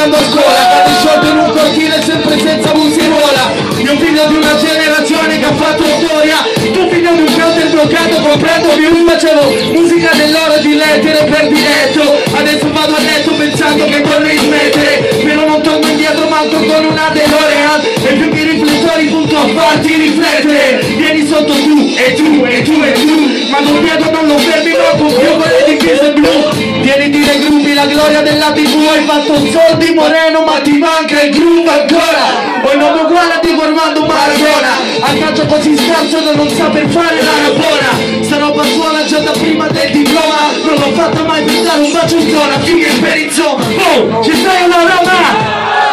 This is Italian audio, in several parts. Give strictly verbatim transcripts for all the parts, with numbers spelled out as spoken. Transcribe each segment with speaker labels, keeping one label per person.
Speaker 1: andando a scuola, cade sciolto in un cortile sempre senza musicola. Mio figlio di una generazione che ha fatto storia, tu figlio di un counter bloccato comprando più. Facevo musica dell'ora di lettere per diretto, adesso vado a letto pensando che vorrei smettere, però non torno indietro manco con una DeLorean, e più che i riflettori punto a farti riflettere. Vieni sotto tu e tu e tu e tu, ma non chiedo non lo fermi, no, con più quelle di Kiss blu. Vieni di dei gruppi, la gloria della tivù, hai fatto soldi Moreno ma ti manca il groove ancora. Poi non uguale ti formando Maradona, a calcio così scarso da non saper fare la rabona. Sta roba suona già da prima del diploma, non l'ho fatta mai per dare un bacio in zona, fighe per insomma. Oh, ci sei una Roma?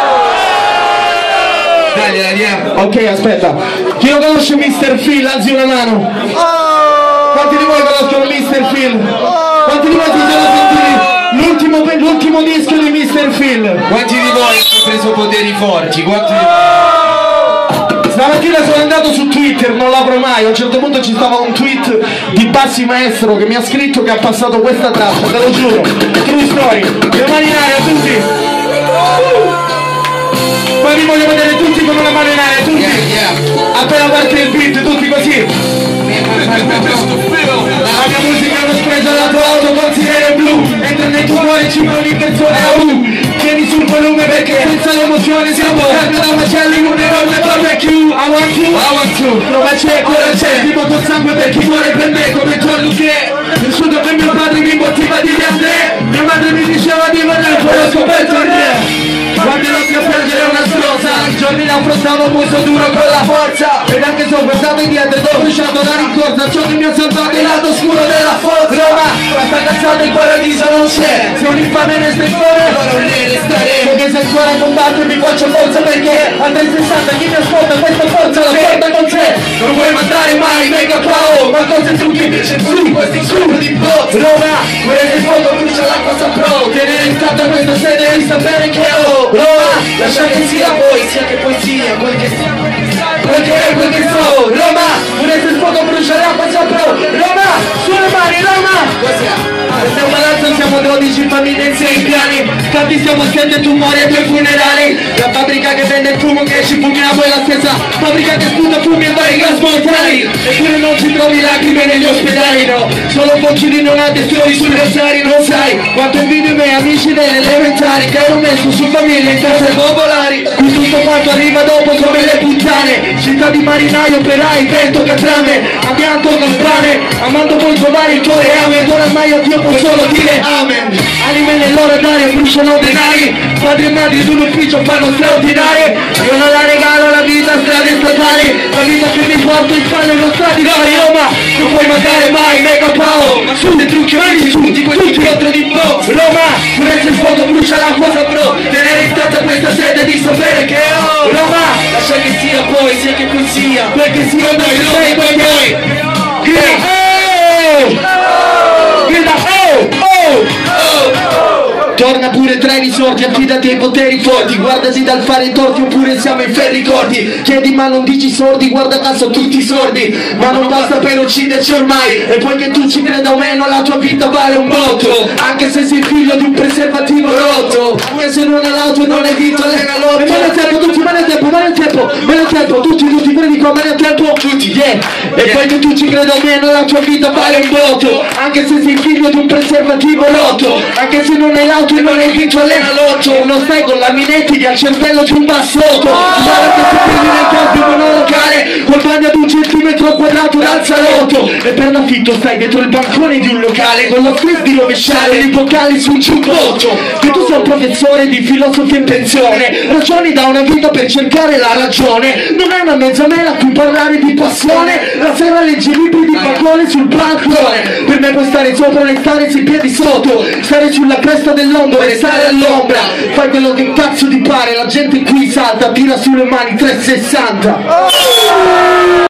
Speaker 1: Dai, andiamo. Ok, aspetta. Chi lo conosce mister Phil? Alzi una mano. Quanti di voi conoscono mister Phil? Quanti di voi si sono sentiti l'ultimo, l'ultimo disco di mister Phil? Quanti di voi hanno preso poteri forti? Quanti di voi? Stamattina sono andato su Twitter, non l'apro mai, a un certo punto ci stava un tweet di Bassi Maestro che mi ha scritto che ha passato questa traccia, te lo giuro, true story, le mani in aria tutti, poi vi voglio vedere tutti con una mano in aria, tutti, appena parte il beat, tutti così. La mia musica è uno spreco alla tua auto, consigliere blu, entra nei tuoi cuori, ci vuole persone a U. Tieni sul volume perché senza l'emozione siamo tanti da macelli, un enorme barbecue. I want to, I want to, prova c'è, ora c'è, tipo col sangue per chi muore per me, come Giorgio che nessuno per mio padre mi motiva di Andrea. Mia madre mi diceva di venire, poi ho scoperto il re. Quando non mio piangere una stronza, giorni l'affrontavo muso duro con la forza, ed anche se ho guardato indietro ed ho bruciato la rincorsa, ciò che mi ha salvato il lato scuro della forza. Roma, questa cazzata in paradiso non c'è, se un infame ne steffone allora non ne resteremo. Perché se ancora combatto mi faccio forza, perché a trecentosessanta chi mi ascolta questa forza la porta con sé. Non puoi mandare mai mega pao, ma cose tu che invece su questi scuro di bot. Roma, quelle del fuoco brucia l'acqua saprò, tenere in stata questa sede e sapere che ho. Roma, lascia che sia poesia che poesia, quel che sia, quel che è, quel che so. Roma, pure se il fuoco brucia l'acqua saprò. Roma, sulle mani, Roma. Questa è un palazzo, siamo dodici famiglie in sei piani, tanti siamo sette tumori e due funerali. La fabbrica che vende il fumo che ci fumiamo è la stessa fabbrica che sputa fumi e vari gas mortali. Eppure non ci trovi lacrime negli ospedali, no, solo fucili non addestrati sui versari. Non sai quanto invidio i miei amici delle elementari che hanno messo su famiglia in case popolari. Qui tutto quanto arriva dopo come le puttane, città di marinaio, operai, vento, catrame, amianto, campane, amando poi trovare il tuo reame. Ed oramai a Dio può solo dire amen. Anime nell'ora d'aria bruciano denari, padri e madri di un ufficio fanno straordinari. Io non la regalo la vita, strade statali, la vita che mi porto in spalle non strati vari. Roma, non puoi mandare mai mega pao, su dei trucchi mani su, tutti contro di box. Roma, pure se il fuoco brucia l'acqua saprò, tenere in testa questa sede di sapere che ho. Roma, lascia che sia poi, sia che così sia, perché sia noi, noi, noi, noi. Grida, oh! Grida, oh! Oh! Oh! Torna pure tra i risorti, affidati ai poteri forti, guardati dal fare i torti oppure siamo in ferri corti. Chiedi ma non dici sordi, guarda caso tutti sordi, ma non basta per ucciderci ormai. E poi che tu ci creda o meno la tua vita vale un botto, anche se sei figlio di un preservativo rotto. Pure se non hai l'auto e non hai vinto l'era lotto. E me ne tempo, tutti, me ne tempo, me ne tempo, me ne tempo, tutti, tutti, predico, me ne tempo, tutti, yeah. E poi che tu ci creda o meno la tua vita vale un botto, anche se sei figlio di un preservativo rotto, anche se non hai l'auto e non hai vinto l'era lotto. Non stai con la minetti al cervello di un bassotto, guarda che ti prendi nel campo monolocale col bagno ad un centimetro quadrato dal salotto, e per l'affitto stai dietro il bancone di un locale con lo stress di rovesciare i vocali sul giubbotto. Che tu sei un professore di filosofia in pensione, ragioni da una vita per cercare la ragione, non è una mezzanella a cui parlare di passione, la sera leggi libri di balcone sul balcone. Per me puoi stare sopra e stare sui piedi sotto, stare sulla cresta dell'onda e stare all'ombra, fai quello che cazzo ti pare, la gente qui salta, tira sulle mani trecentosessanta.